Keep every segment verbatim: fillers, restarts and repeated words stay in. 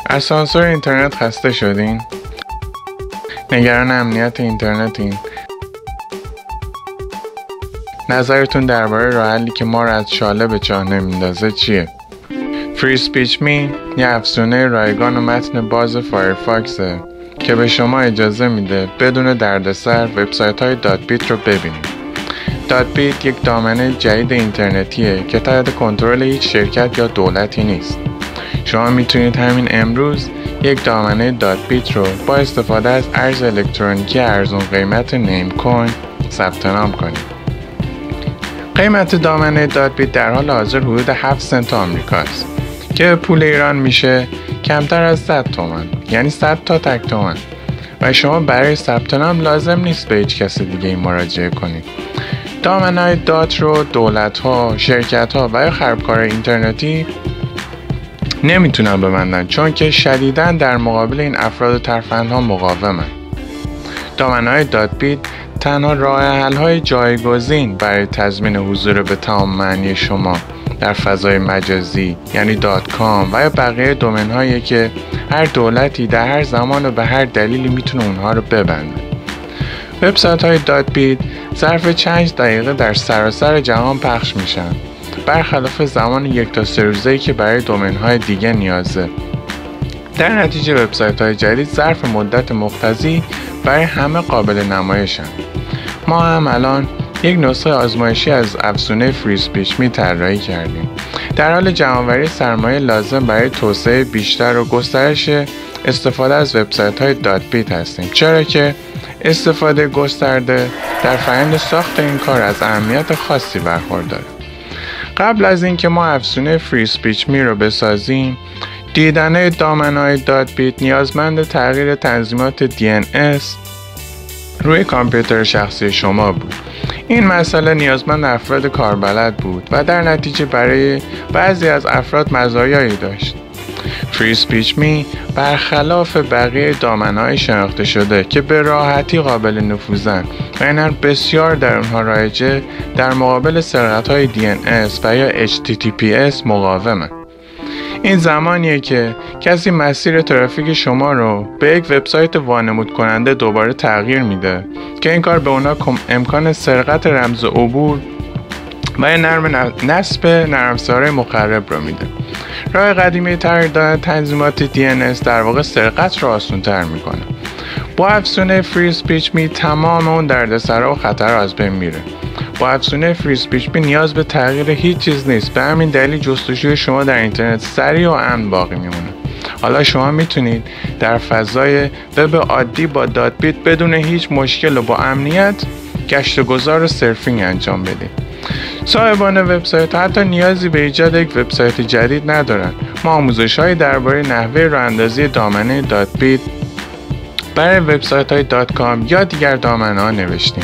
از سانسور اینترنت خسته شدین؟ نگران امنیت اینترنتین؟ نظرتون درباره راه حلی که ما رو از چاله به چاه نمیندازه چیه؟ فری اسپیچ می یه افزونه رایگان و متن باز فایرفاکسه که به شما اجازه میده بدون دردسر وبسایت های دات بیت رو ببینید. دات بیت یک دامنه جدید اینترنتیه که تحت کنترل هیچ شرکت یا دولتی نیست. شما میتونید همین امروز یک دامنه دات بیت رو با استفاده از ارز الکترونیکی ارزون قیمت نیم کوین ثبت نام کنید. قیمت دامنه دات بیت در حال حاضر حدود هفت سنت آمریکاست که پول ایران میشه کمتر از صد تومان، یعنی صد تا تک تومان، و شما برای ثبت نام لازم نیست به هیچ کس دیگه ای مراجعه کنید. دامنه‌های دات رو دولت‌ها، شرکت‌ها و یا خرابکار اینترنتی نمیتونن ببندن، چون که شدیداً در مقابل این افراد ترفندها مقاومن. دامنه‌های دات بیت تنها راه حل‌های جایگزین برای تضمین حضور به تمام معنی شما در فضای مجازی، یعنی دات کام و یا بقیه دومن‌هایی که هر دولتی در هر زمان و به هر دلیلی میتونه اونها رو ببنده. وبسایت‌های دات بیت ظرف چند دقیقه در سراسر جهان پخش میشن، برخلاف زمان یک تا سه روزه‌ای که برای دومن‌های دیگه نیازه. در نتیجه وبسایت‌های جدید ظرف مدت مقتضی برای همه قابل نمایشن. ما هم الان یک نسخه آزمایشی از افزونه فری اسپیچ می طراحی کردیم. در حال جمع‌آوری سرمایه لازم برای توسعه بیشتر و گسترش استفاده از وبسایت‌های دات بیت هستیم، چرا که استفاده گسترده در فرآیند ساخت این کار از اهمیت خاصی برخورداره. قبل از اینکه ما افزونه فری اسپیچ می رو بسازیم، دیدن دامنه‌های دات بیت نیازمند تغییر تنظیمات دی ان اس روی کامپیوتر شخصی شما بود. این مسئله نیازمند افراد کاربلد بود و در نتیجه برای بعضی از افراد مزایایی داشت. فری اسپیچ می برخلاف بقیه دامنه‌های شناخته شده که به راحتی قابل نفوذن و اینها بسیار در اونها رایجه، در مقابل سرقت‌های دی ان اس و یا اچ تی تی پی اس مقاومه. این زمانیه که کسی مسیر ترافیک شما رو به یک وبسایت وانمود کننده دوباره تغییر میده که این کار به اونا امکان سرقت رمز عبور و یا نرم نصب نرم افزارهای مخرب رو میده. راه قدیمی تغییر دادن تنظیمات دی ان اس در واقع سرقت رو آسان تر میکنه. با افزونه فری اسپیچ می تمام اون دردسرا و خطر از بین میره. با افزونه فری اسپیچ می نیاز به تغییر هیچ چیز نیست، به همین دلیل جستجوی شما در اینترنت سریع و امن باقی میمونه. حالا شما میتونید در فضای وب عادی با دات بیت بدون هیچ مشکل و با امنیت گشت و گذار و سرفینگ انجام بدید. صاحبان وبسایت حتی نیازی به ایجاد یک وبسایت جدید ندارن. ما آموزش‌هایی درباره نحوه راه‌اندازی دامنه دات بیت برای وبسایت های دات کام یا دیگر دامنه ها نوشتیم.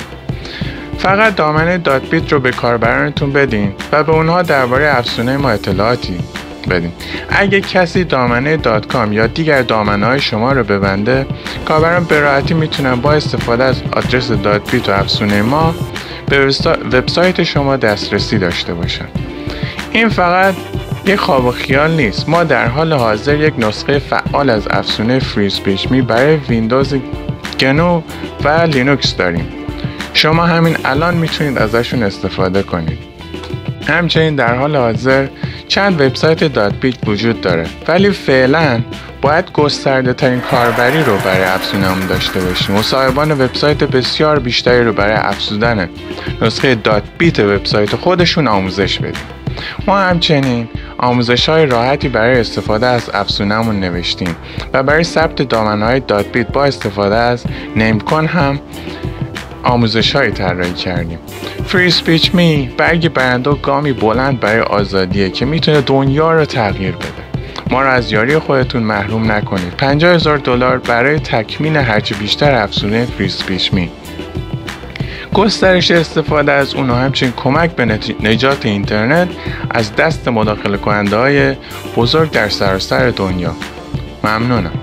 فقط دامنه دات بیت رو به کاربرانتون بدین و به اونها درباره افزونه ما اطلاعاتی بدین. اگه کسی دامنه دات کام یا دیگر دامنه های شما رو ببنده، کاربران به راحتی میتونن با استفاده از آدرس دات بیت و افزونه ما به وبسایت شما دسترسی داشته باشن. این فقط یک خواب و خیال نیست. ما در حال حاضر یک نسخه فعال از افزونه فری اسپیچ می برای ویندوز گنو و لینوکس داریم. شما همین الان میتونید ازشون استفاده کنید. همچنین در حال حاضر چند وبسایت دات بیت وجود داره، ولی فعلا باید گسترده ترین کاربری رو برای افزونمون داشته باشیم و صاحبان وبسایت بسیار بیشتری رو برای افزودن نسخه دات بیت وبسایت خودشون آموزش بدیم. ما همچنین آموزش‌های راحتی برای استفاده از افزونمون نوشتیم و برای ثبت دامنه‌های دات بیت با استفاده از نیمکون هم آموزش‌هایی طراحی کردیم. فری اسپیچ می برگ برنده و گامی بلند برای آزادیه که میتونه دنیا رو تغییر بده. ما رو از یاری خودتون محروم نکنید. پنجاه هزار دلار برای تکمیل هرچه بیشتر افزونه فری اسپیچ می. گسترش استفاده از اون و همچنین کمک به نجات اینترنت از دست مداخله کننده های بزرگ در سراسر دنیا. ممنونم.